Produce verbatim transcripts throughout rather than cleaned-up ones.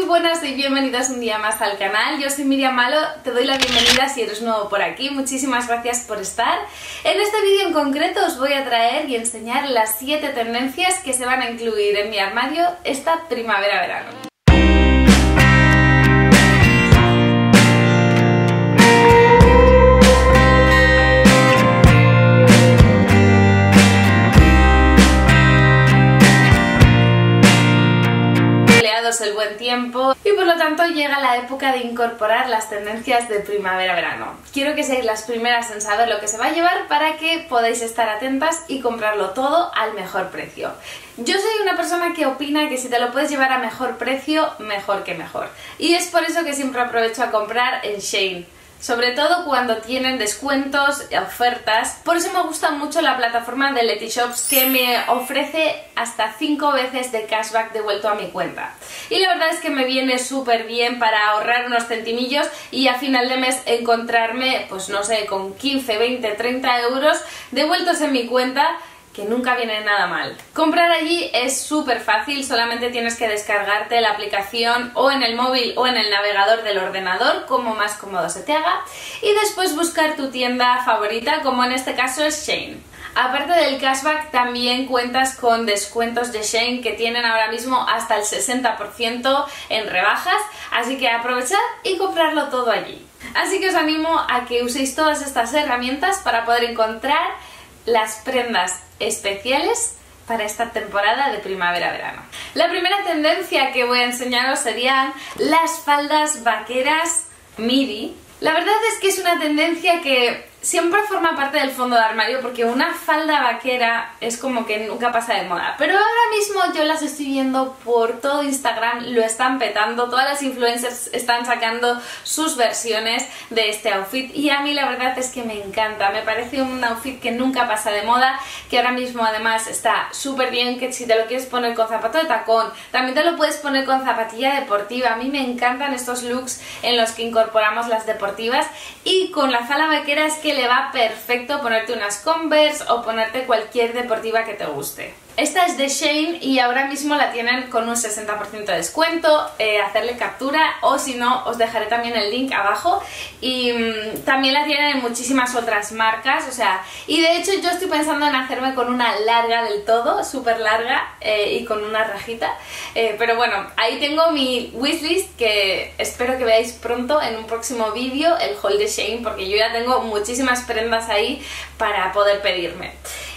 buenas y bienvenidos un día más al canal. Yo soy Miriam Malo, te doy la bienvenida si eres nuevo por aquí. Muchísimas gracias por estar. En este vídeo en concreto os voy a traer y enseñar las siete tendencias que se van a incluir en mi armario esta primavera-verano. El buen tiempo y por lo tanto llega la época de incorporar las tendencias de primavera-verano. Quiero que seáis las primeras en saber lo que se va a llevar para que podáis estar atentas y comprarlo todo al mejor precio. Yo soy una persona que opina que si te lo puedes llevar a mejor precio, mejor que mejor. Y es por eso que siempre aprovecho a comprar en Shein. Sobre todo cuando tienen descuentos, ofertas. Por eso me gusta mucho la plataforma de Letyshops, que me ofrece hasta cinco veces de cashback devuelto a mi cuenta. Y la verdad es que me viene súper bien para ahorrar unos centimillos y a final de mes encontrarme, pues no sé, con quince, veinte, treinta euros devueltos en mi cuenta, que nunca viene nada mal. Comprar allí es súper fácil, solamente tienes que descargarte la aplicación o en el móvil o en el navegador del ordenador, como más cómodo se te haga, y después buscar tu tienda favorita, como en este caso es Shein. Aparte del cashback, también cuentas con descuentos de Shein que tienen ahora mismo hasta el sesenta por ciento en rebajas, así que aprovechad y comprarlo todo allí. Así que os animo a que uséis todas estas herramientas para poder encontrar las prendas especiales para esta temporada de primavera-verano. La primera tendencia que voy a enseñaros serían las faldas vaqueras midi. La verdad es que es una tendencia que siempre forma parte del fondo de armario, porque una falda vaquera es como que nunca pasa de moda. Pero ahora mismo yo las estoy viendo por todo Instagram, lo están petando, todas las influencers están sacando sus versiones de este outfit y a mí la verdad es que me encanta. Me parece un outfit que nunca pasa de moda, que ahora mismo además está súper bien, que si te lo quieres poner con zapato de tacón, también te lo puedes poner con zapatilla deportiva. A mí me encantan estos looks en los que incorporamos las deportivas, y con la falda vaquera es que le va perfecto ponerte unas Converse o ponerte cualquier deportiva que te guste. Esta es de Shein y ahora mismo la tienen con un sesenta por ciento de descuento, eh, hacerle captura, o si no os dejaré también el link abajo. Y mmm, también la tienen en muchísimas otras marcas, o sea, y de hecho yo estoy pensando en hacerme con una larga del todo, súper larga, eh, y con una rajita, eh, pero bueno, ahí tengo mi wishlist que espero que veáis pronto en un próximo vídeo, el haul de Shein, porque yo ya tengo muchísimas prendas ahí para poder pedirme.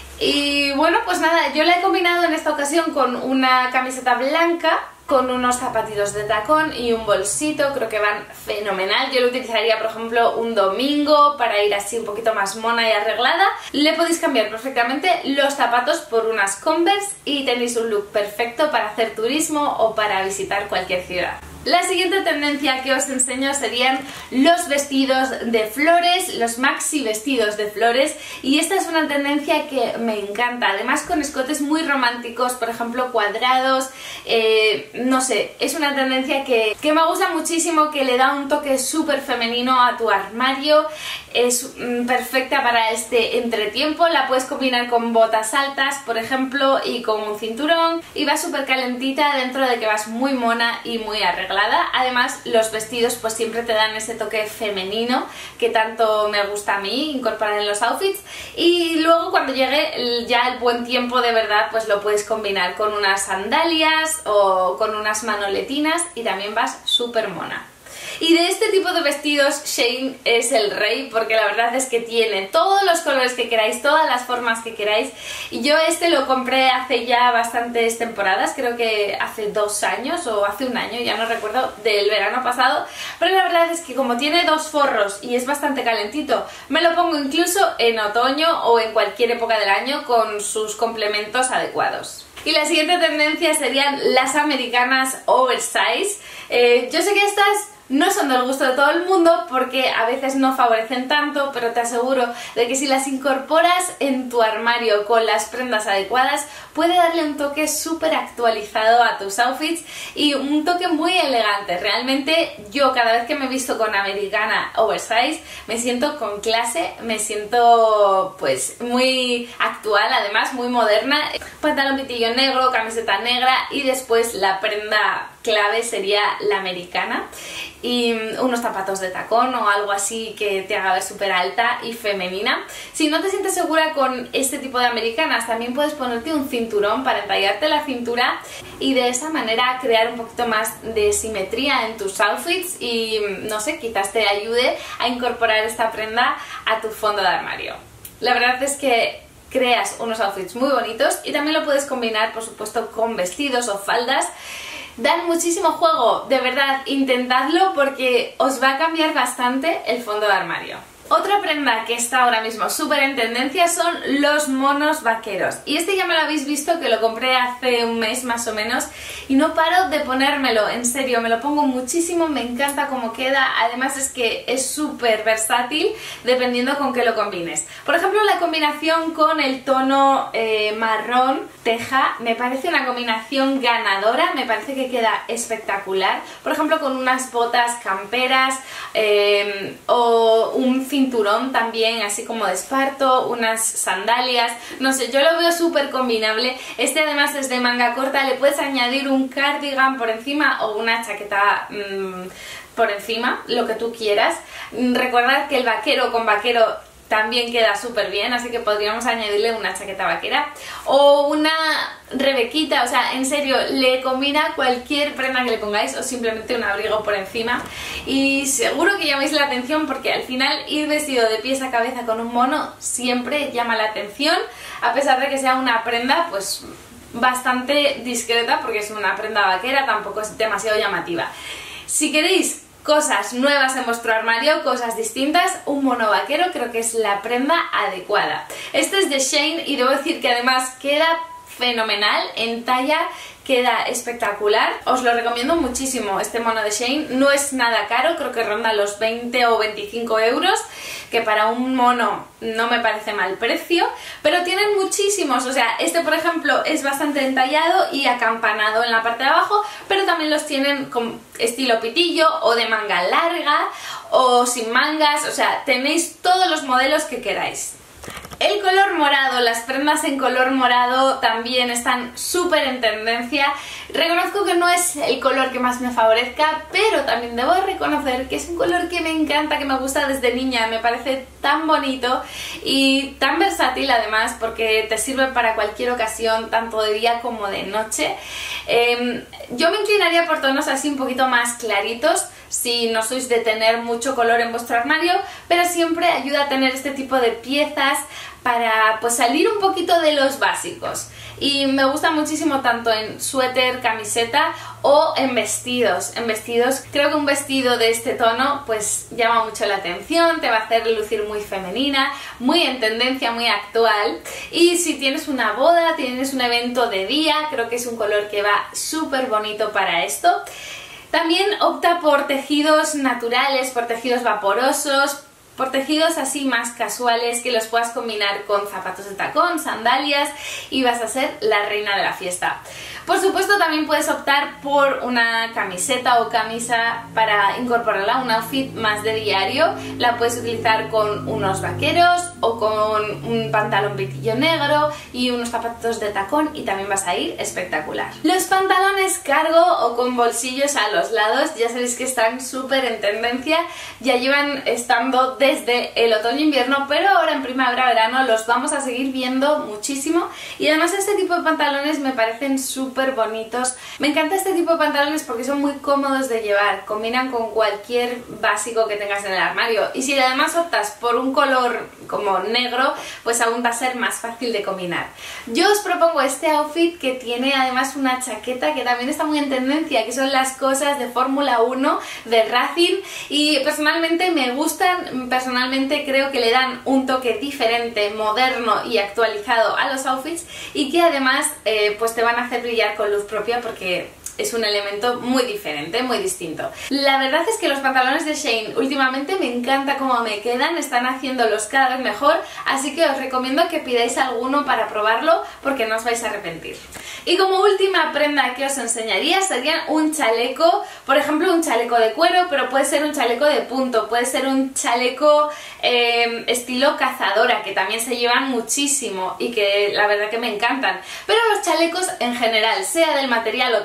Y bueno, pues nada, yo la he combinado en esta ocasión con una camiseta blanca, con unos zapatitos de tacón y un bolsito. Creo que van fenomenal. Yo lo utilizaría, por ejemplo, un domingo para ir así un poquito más mona y arreglada. Le podéis cambiar perfectamente los zapatos por unas Converse y tenéis un look perfecto para hacer turismo o para visitar cualquier ciudad. La siguiente tendencia que os enseño serían los vestidos de flores, los maxi vestidos de flores, y esta es una tendencia que me encanta, además con escotes muy románticos, por ejemplo cuadrados, eh, no sé, es una tendencia que, que me gusta muchísimo, que le da un toque súper femenino a tu armario, es mm, perfecta para este entretiempo, la puedes combinar con botas altas, por ejemplo, y con un cinturón, y va súper calentita dentro de que vas muy mona y muy arreglada. Además, los vestidos pues siempre te dan ese toque femenino que tanto me gusta a mí incorporar en los outfits, y luego cuando llegue ya el buen tiempo de verdad pues lo puedes combinar con unas sandalias o con unas manoletinas y también vas súper mona. Y de este tipo de vestidos Shein es el rey, porque la verdad es que tiene todos los colores que queráis, todas las formas que queráis. Y yo este lo compré hace ya bastantes temporadas, creo que hace dos años o hace un año, ya no recuerdo, del verano pasado. Pero la verdad es que como tiene dos forros y es bastante calentito, me lo pongo incluso en otoño o en cualquier época del año con sus complementos adecuados. Y la siguiente tendencia serían las americanas oversize. Eh, yo sé que estas no son del gusto de todo el mundo porque a veces no favorecen tanto, pero te aseguro de que si las incorporas en tu armario con las prendas adecuadas puede darle un toque súper actualizado a tus outfits y un toque muy elegante. Realmente yo cada vez que me he visto con americana oversize me siento con clase, me siento pues muy actual, además muy moderna. Pantalón pitillo negro, camiseta negra y después la prenda clave sería la americana, y unos zapatos de tacón o algo así que te haga ver súper alta y femenina. Si no te sientes segura con este tipo de americanas, también puedes ponerte un cinturón para entallarte la cintura y de esa manera crear un poquito más de simetría en tus outfits y, no sé, quizás te ayude a incorporar esta prenda a tu fondo de armario. La verdad es que creas unos outfits muy bonitos y también lo puedes combinar, por supuesto, con vestidos o faldas. Dan muchísimo juego, de verdad, intentadlo porque os va a cambiar bastante el fondo de armario. Otra prenda que está ahora mismo súper en tendencia son los monos vaqueros. Y este ya me lo habéis visto, que lo compré hace un mes más o menos y no paro de ponérmelo, en serio, me lo pongo muchísimo, me encanta cómo queda. Además es que es súper versátil dependiendo con qué lo combines. Por ejemplo, la combinación con el tono eh, marrón teja me parece una combinación ganadora, me parece que queda espectacular. Por ejemplo, con unas botas camperas eh, o un cinturón también así como de esparto, unas sandalias, no sé, yo lo veo súper combinable. Este además es de manga corta, le puedes añadir un cardigan por encima o una chaqueta mmm, por encima, lo que tú quieras. Recordad que el vaquero con vaquero también queda súper bien, así que podríamos añadirle una chaqueta vaquera o una rebequita, o sea, en serio, le combina cualquier prenda que le pongáis o simplemente un abrigo por encima y seguro que llamáis la atención porque al final ir vestido de pies a cabeza con un mono siempre llama la atención, a pesar de que sea una prenda pues bastante discreta porque es una prenda vaquera, tampoco es demasiado llamativa. Si queréis cosas nuevas en vuestro armario, cosas distintas, un mono vaquero creo que es la prenda adecuada. Este es de Shein y debo decir que además queda fenomenal, en talla queda espectacular, os lo recomiendo muchísimo. Este mono de Shein no es nada caro, creo que ronda los veinte o veinticinco euros, que para un mono no me parece mal precio, pero tienen muchísimos, o sea, este por ejemplo es bastante entallado y acampanado en la parte de abajo, pero también los tienen con estilo pitillo o de manga larga o sin mangas, o sea, tenéis todos los modelos que queráis. El color morado, las prendas en color morado también están súper en tendencia. Reconozco que no es el color que más me favorezca, pero también debo reconocer que es un color que me encanta, que me gusta desde niña, me parece tan bonito y tan versátil además porque te sirve para cualquier ocasión, tanto de día como de noche. Eh, yo me inclinaría por tonos así un poquito más claritos, si no sois de tener mucho color en vuestro armario, pero siempre ayuda a tener este tipo de piezas para pues salir un poquito de los básicos. Y me gusta muchísimo tanto en suéter, camiseta o en vestidos. En vestidos creo que un vestido de este tono pues llama mucho la atención, te va a hacer lucir muy femenina, muy en tendencia, muy actual. Y si tienes una boda, tienes un evento de día, creo que es un color que va súper bonito para esto. También opta por tejidos naturales, por tejidos vaporosos, por tejidos así más casuales que los puedas combinar con zapatos de tacón, sandalias y vas a ser la reina de la fiesta. Por supuesto también puedes optar por una camiseta o camisa para incorporarla a un outfit más de diario. La puedes utilizar con unos vaqueros o con un pantalón pitillo negro y unos zapatos de tacón y también vas a ir espectacular. Los pantalones cargo o con bolsillos a los lados ya sabéis que están súper en tendencia, ya llevan estando desde el otoño-invierno, pero ahora en primavera-verano los vamos a seguir viendo muchísimo y además este tipo de pantalones me parecen súper bonitos. Me encanta este tipo de pantalones porque son muy cómodos de llevar, combinan con cualquier básico que tengas en el armario y si además optas por un color como negro, pues aún va a ser más fácil de combinar. Yo os propongo este outfit que tiene además una chaqueta que también está muy en tendencia, que son las cosas de Fórmula uno de Racing y personalmente me gustan, personalmente creo que le dan un toque diferente, moderno y actualizado a los outfits y que además eh, pues te van a hacer brillar con luz propia porque es un elemento muy diferente, muy distinto. La verdad es que los pantalones de Shein últimamente me encanta cómo me quedan, están haciéndolos cada vez mejor, así que os recomiendo que pidáis alguno para probarlo porque no os vais a arrepentir. Y como última prenda que os enseñaría sería un chaleco, por ejemplo un chaleco de cuero, pero puede ser un chaleco de punto, puede ser un chaleco eh, estilo cazadora, que también se llevan muchísimo y que la verdad que me encantan. Pero los chalecos en general, sea del material o tejido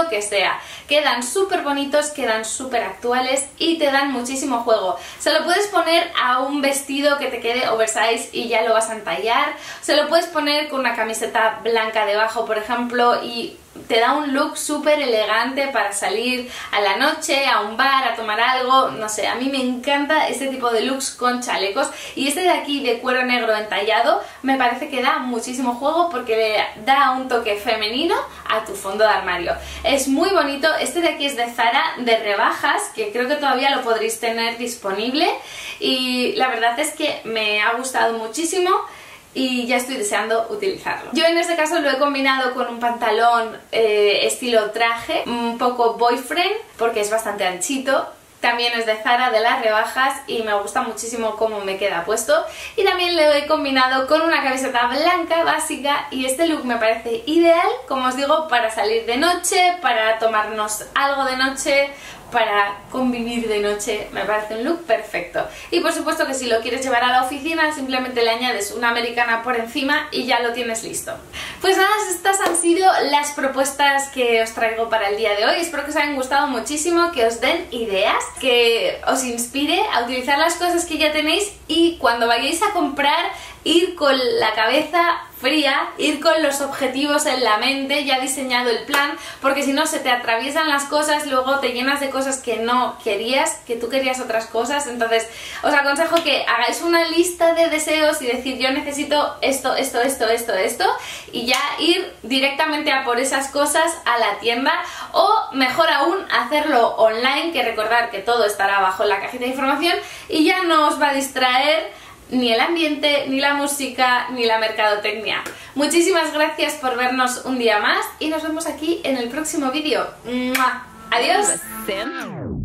que sea. Quedan súper bonitos, quedan súper actuales y te dan muchísimo juego. Se lo puedes poner a un vestido que te quede oversize y ya lo vas a entallar. Se lo puedes poner con una camiseta blanca debajo, por ejemplo, y te da un look súper elegante para salir a la noche, a un bar, a tomar algo, no sé, a mí me encanta este tipo de looks con chalecos, y este de aquí de cuero negro entallado me parece que da muchísimo juego porque le da un toque femenino a tu fondo de armario. Es muy bonito. Este de aquí es de Zara, de rebajas, que creo que todavía lo podréis tener disponible, y la verdad es que me ha gustado muchísimo y ya estoy deseando utilizarlo. Yo en este caso lo he combinado con un pantalón eh, estilo traje, un poco boyfriend, porque es bastante anchito. También es de Zara, de las rebajas, y me gusta muchísimo cómo me queda puesto. Y también lo he combinado con una camiseta blanca básica, y este look me parece ideal, como os digo, para salir de noche, para tomarnos algo de noche, para convivir de noche. Me parece un look perfecto. Y por supuesto que si lo quieres llevar a la oficina, simplemente le añades una americana por encima y ya lo tienes listo. Pues nada, estas han sido las propuestas que os traigo para el día de hoy. Espero que os hayan gustado muchísimo, que os den ideas, que os inspire a utilizar las cosas que ya tenéis, y cuando vayáis a comprar, ir con la cabeza fría, ir con los objetivos en la mente, ya diseñado el plan, porque si no se te atraviesan las cosas, luego te llenas de cosas que no querías, que tú querías otras cosas. Entonces os aconsejo que hagáis una lista de deseos y decir: yo necesito esto, esto, esto, esto, esto, y ya ir directamente a por esas cosas a la tienda, o mejor aún, hacerlo online, que recordar que todo estará abajo en la cajita de información y ya no os va a distraer ni el ambiente, ni la música, ni la mercadotecnia. Muchísimas gracias por vernos un día más y nos vemos aquí en el próximo vídeo. ¡Mua! ¡Adiós!